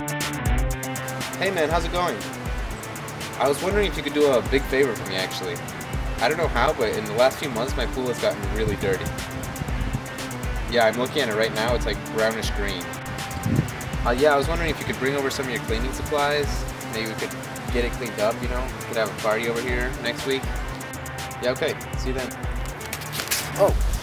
Hey man, how's it going? I was wondering if you could do a big favor for me actually. I don't know how, but in the last few months my pool has gotten really dirty. Yeah, I'm looking at it right now, it's like brownish green. Yeah, I was wondering if you could bring over some of your cleaning supplies. Maybe we could get it cleaned up, you know? We could have a party over here next week. Yeah, okay. See you then. Oh!